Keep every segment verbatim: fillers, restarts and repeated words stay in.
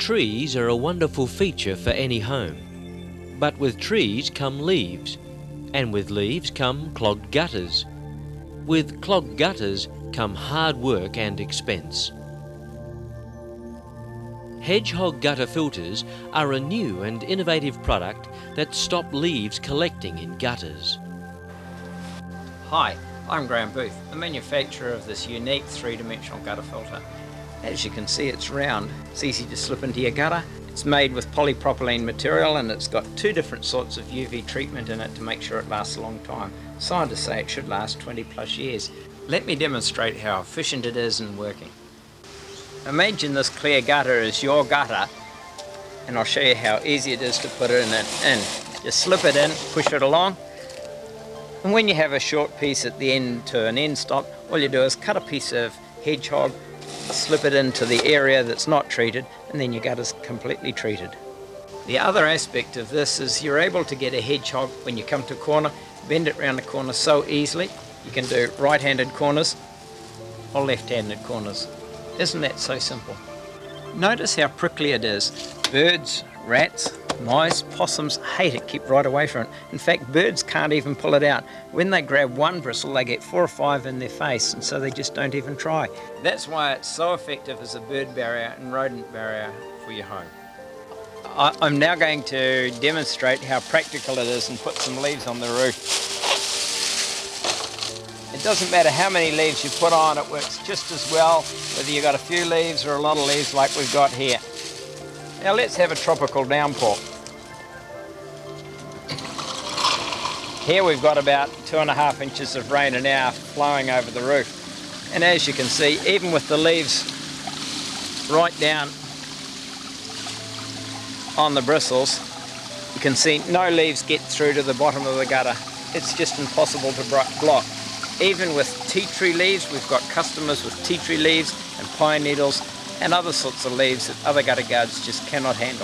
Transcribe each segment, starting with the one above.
Trees are a wonderful feature for any home. But with trees come leaves, and with leaves come clogged gutters. With clogged gutters come hard work and expense. Hedgehog gutter filters are a new and innovative product that stop leaves collecting in gutters. Hi, I'm Graham Booth, the manufacturer of this unique three-dimensional gutter filter. As you can see, it's round. It's easy to slip into your gutter. It's made with polypropylene material and it's got two different sorts of U V treatment in it to make sure it lasts a long time. Scientists say it should last twenty plus years. Let me demonstrate how efficient it is in working. Imagine this clear gutter is your gutter, and I'll show you how easy it is to put it in. in. Just slip it in, push it along, and when you have a short piece at the end to an end stop, all you do is cut a piece of hedgehog, slip it into the area that's not treated, and then your gutter's completely treated. The other aspect of this is you're able to get a hedgehog when you come to a corner, bend it round the corner so easily. You can do right-handed corners or left-handed corners. Isn't that so simple? Notice how prickly it is. Birds, rats, mice, possums hate it, keep right away from it. In fact, birds can't even pull it out. When they grab one bristle, they get four or five in their face, and so they just don't even try. That's why it's so effective as a bird barrier and rodent barrier for your home. I, I'm now going to demonstrate how practical it is and put some leaves on the roof. It doesn't matter how many leaves you put on, it works just as well whether you've got a few leaves or a lot of leaves like we've got here. Now let's have a tropical downpour. Here we've got about two and a half inches of rain an hour flowing over the roof. And as you can see, even with the leaves right down on the bristles, you can see no leaves get through to the bottom of the gutter. It's just impossible to block. Even with tea tree leaves, we've got customers with tea tree leaves and pine needles and other sorts of leaves that other gutter guards just cannot handle.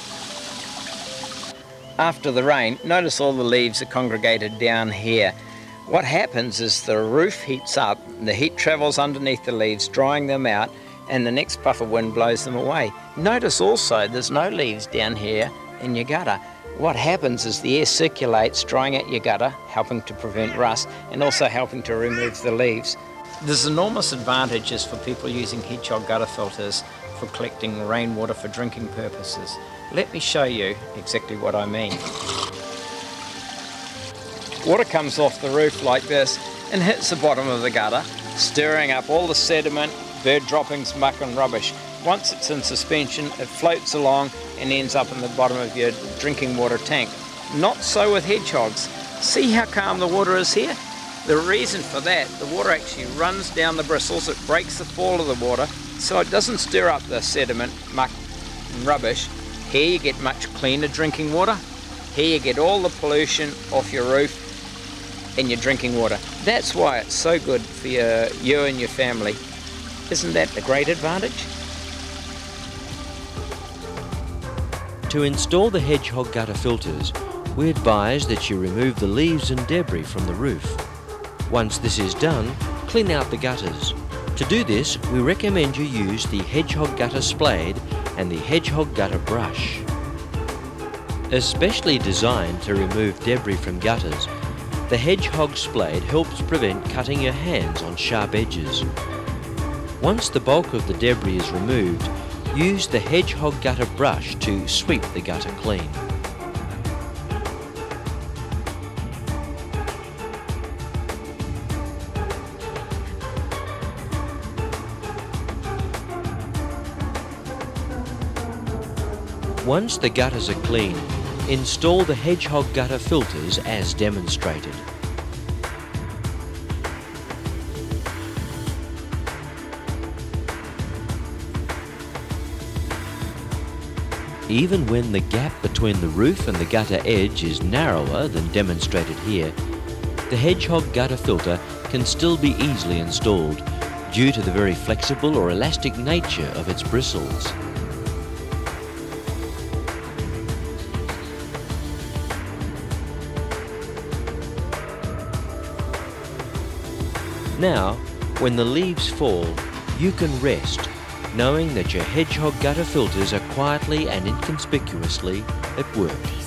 After the rain, notice all the leaves are congregated down here. What happens is the roof heats up, the heat travels underneath the leaves, drying them out, and the next puff of wind blows them away. Notice also there's no leaves down here in your gutter. What happens is the air circulates, drying out your gutter, helping to prevent rust, and also helping to remove the leaves. There's enormous advantages for people using hedgehog gutter filters for collecting rainwater for drinking purposes. Let me show you exactly what I mean. Water comes off the roof like this and hits the bottom of the gutter, stirring up all the sediment, bird droppings, muck and rubbish. Once it's in suspension, it floats along and ends up in the bottom of your drinking water tank. Not so with hedgehogs. See how calm the water is here? The reason for that, the water actually runs down the bristles, it breaks the fall of the water, so it doesn't stir up the sediment, muck and rubbish. Here you get much cleaner drinking water. Here you get all the pollution off your roof and your drinking water. That's why it's so good for your, you and your family. Isn't that a great advantage? To install the hedgehog gutter filters, we advise that you remove the leaves and debris from the roof. Once this is done, clean out the gutters. To do this, we recommend you use the Hedgehog Gutter Spade and the Hedgehog Gutter Brush. Especially designed to remove debris from gutters, the Hedgehog Spade helps prevent cutting your hands on sharp edges. Once the bulk of the debris is removed, use the Hedgehog Gutter Brush to sweep the gutter clean. Once the gutters are clean, install the Hedgehog Gutter filters as demonstrated. Even when the gap between the roof and the gutter edge is narrower than demonstrated here, the Hedgehog Gutter filter can still be easily installed due to the very flexible or elastic nature of its bristles. Now, when the leaves fall, you can rest, knowing that your Hedgehog gutter filters are quietly and inconspicuously at work.